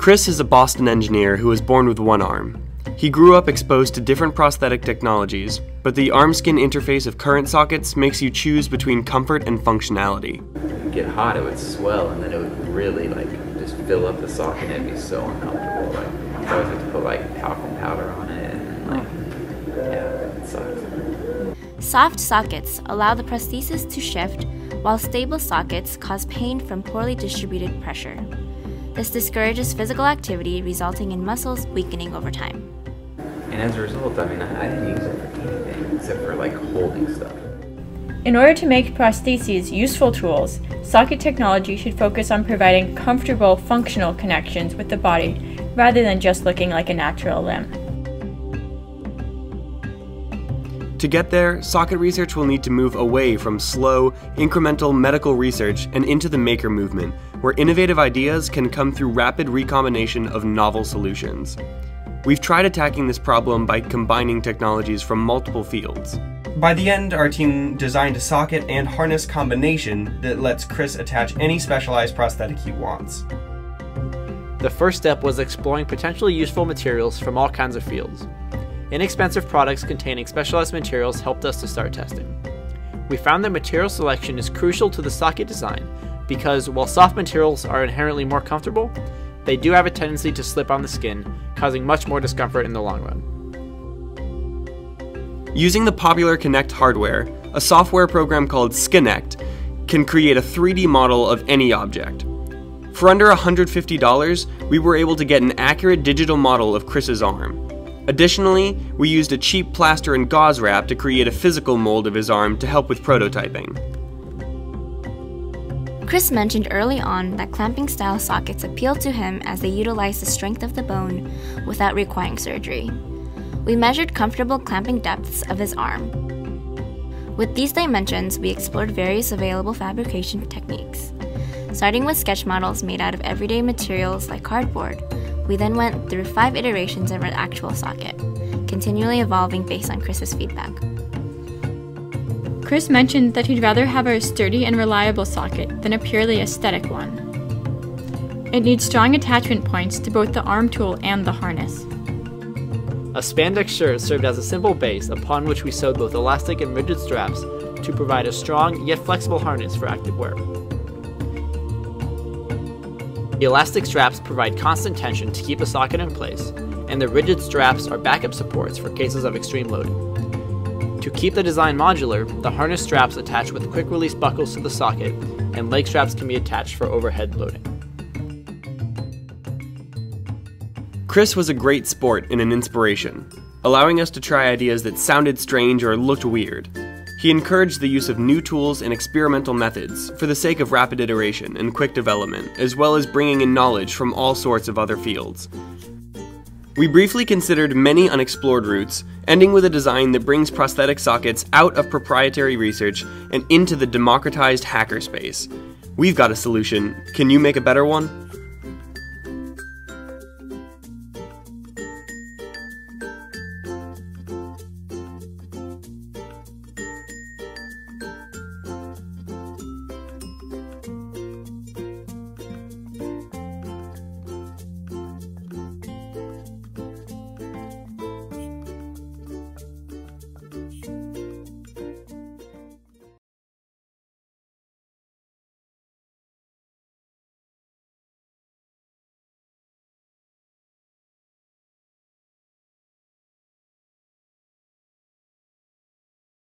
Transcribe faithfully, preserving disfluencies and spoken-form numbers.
Chris is a Boston engineer who was born with one arm. He grew up exposed to different prosthetic technologies, but the arm-skin interface of current sockets makes you choose between comfort and functionality. It would get hot, it would swell, and then it would really like just fill up the socket, and it'd be so uncomfortable. Like, I always have to put like talcum powder on it, and like, yeah, it sucks. Soft sockets allow the prosthesis to shift, while stable sockets cause pain from poorly distributed pressure. This discourages physical activity, resulting in muscles weakening over time. And as a result, I mean, I didn't use it for anything except for like holding stuff. In order to make prostheses useful tools, socket technology should focus on providing comfortable, functional connections with the body, rather than just looking like a natural limb. To get there, socket research will need to move away from slow, incremental medical research and into the maker movement, where innovative ideas can come through rapid recombination of novel solutions. We've tried attacking this problem by combining technologies from multiple fields. By the end, our team designed a socket and harness combination that lets Chris attach any specialized prosthetic he wants. The first step was exploring potentially useful materials from all kinds of fields. Inexpensive products containing specialized materials helped us to start testing. We found that material selection is crucial to the socket design because while soft materials are inherently more comfortable, they do have a tendency to slip on the skin, causing much more discomfort in the long run. Using the popular Kinect hardware, a software program called Skinect can create a three D model of any object. For under one hundred fifty dollars, we were able to get an accurate digital model of Chris's arm. Additionally, we used a cheap plaster and gauze wrap to create a physical mold of his arm to help with prototyping. Chris mentioned early on that clamping style sockets appealed to him as they utilize the strength of the bone without requiring surgery. We measured comfortable clamping depths of his arm. With these dimensions, we explored various available fabrication techniques. Starting with sketch models made out of everyday materials like cardboard, we then went through five iterations of our actual socket, continually evolving based on Chris's feedback. Chris mentioned that he'd rather have a sturdy and reliable socket than a purely aesthetic one. It needs strong attachment points to both the arm tool and the harness. A spandex shirt served as a simple base upon which we sewed both elastic and rigid straps to provide a strong yet flexible harness for active wear. The elastic straps provide constant tension to keep a socket in place, and the rigid straps are backup supports for cases of extreme loading. To keep the design modular, the harness straps attach with quick-release buckles to the socket, and leg straps can be attached for overhead loading. Chris was a great sport and an inspiration, allowing us to try ideas that sounded strange or looked weird. He encouraged the use of new tools and experimental methods for the sake of rapid iteration and quick development, as well as bringing in knowledge from all sorts of other fields. We briefly considered many unexplored routes, ending with a design that brings prosthetic sockets out of proprietary research and into the democratized hackerspace. We've got a solution. Can you make a better one?